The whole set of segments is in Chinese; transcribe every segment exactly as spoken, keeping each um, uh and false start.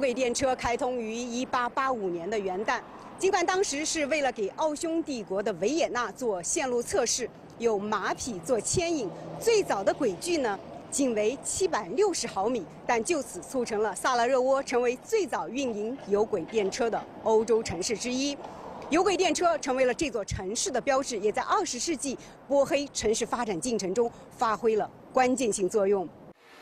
轨电车开通于一八八五年的元旦。尽管当时是为了给奥匈帝国的维也纳做线路测试，有马匹做牵引，最早的轨距呢仅为七百六十毫米，但就此促成了萨拉热窝成为最早运营有轨电车的欧洲城市之一。有轨电车成为了这座城市的标志，也在二十世纪波黑城市发展进程中发挥了关键性作用。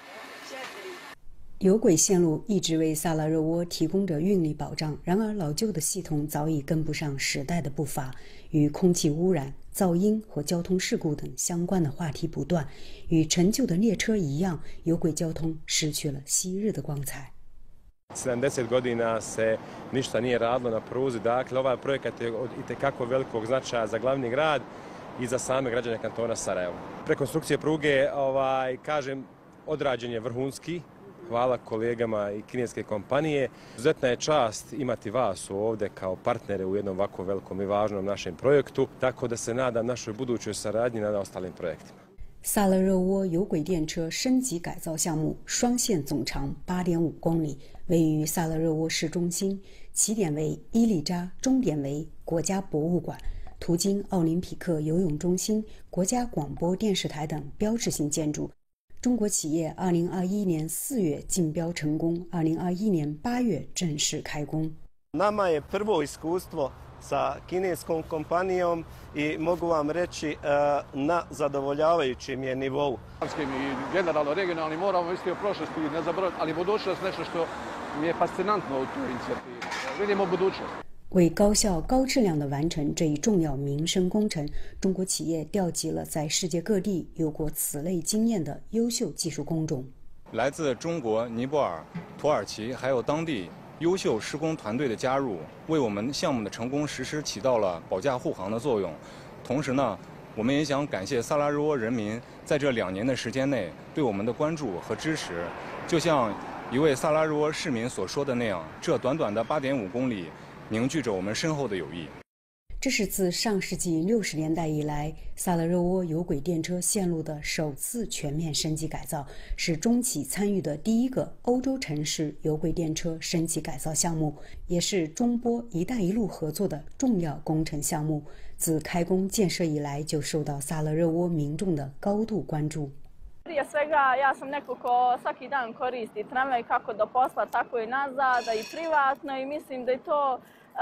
有轨线路一直为萨拉热窝提供着运力保障，然而老旧的系统早已跟不上时代的步伐，与空气污染、噪音和交通事故等相关的话题不断。与陈旧的列车一样，有轨交通失去了昔日的光彩。 sedamdeset godina se ništa nije radilo na pruzi, dakle ovaj projekat je od itekako velikog značaja za glavni grad i za same građane kantona Sarajevo. Rekonstrukcija pruge, ovaj, kažem, odrađen je vrhunski. Hvala kolegama i kineske kompanije. Izuzetna je čast imati vas ovdje kao partnere u jednom ovako velikom i važnom našem projektu, tako da se nadam našoj budućoj saradnji na ostalim projektima. 萨拉热窝有轨电车升级改造项目双线总长 八点五公里，位于萨拉热窝市中心，起点为伊利扎，终点为国家博物馆，途经奥林匹克游泳中心、国家广播电视台等标志性建筑。中国企业二零二一年四月竞标成功，二零二一年八月正式开工。 Nama je prvo iskustvo sa kineskom kompanijom i mogu vam reći na zadovoljavajućem je nivou. I generalno regionalni moramo isti o prošlosti ne zaboraviti, ali budućnost nešto što mi je fascinantno u toj inicijativi. Vidimo budućnost. 为高效高质量地完成这一重要民生工程，中国企业调集了在世界各地有过此类经验的优秀技术工种。 来自中国、尼泊尔、土耳其还有当地优秀施工团队的加入，为我们项目的成功实施起到了保驾护航的作用。同时呢，我们也想感谢萨拉热窝人民在这两年的时间内对我们的关注和支持。就像一位萨拉热窝市民所说的那样，这短短的 八点五公里凝聚着我们深厚的友谊。 这是自上世纪六十年代以来萨拉热窝有轨电车线路的首次全面升级改造，是中企参与的第一个欧洲城市有轨电车升级改造项目，也是中波“一带一路”合作的重要工程项目。自开工建设以来，就受到萨拉热窝民众的高度关注。 Prije svega, ja sam neko ko svaki dan koristi tramvaj kako do posla, tako i nazad, i privatno, i mislim da je to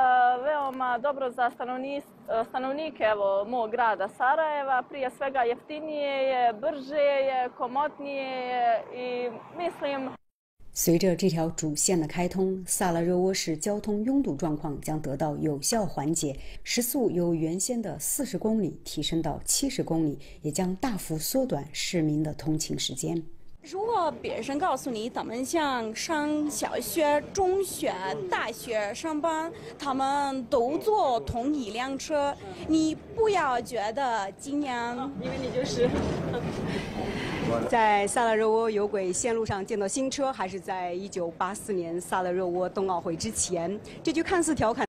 veoma dobro za stanovnike evo, mog grada Sarajeva. Prije svega jeftinije je, brže je, komotnije je i mislim... 随着这条主线的开通，萨拉热窝市交通拥堵状况将得到有效缓解，时速由原先的四十公里提升到七十公里，也将大幅缩短市民的通勤时间。 如果别人告诉你他们像上小学、中学、大学上班，他们都坐同一辆车，你不要觉得惊讶，因为你就是在萨拉热窝有轨线路上见到新车，还是在一九八四年萨拉热窝冬奥会之前。这句看似调侃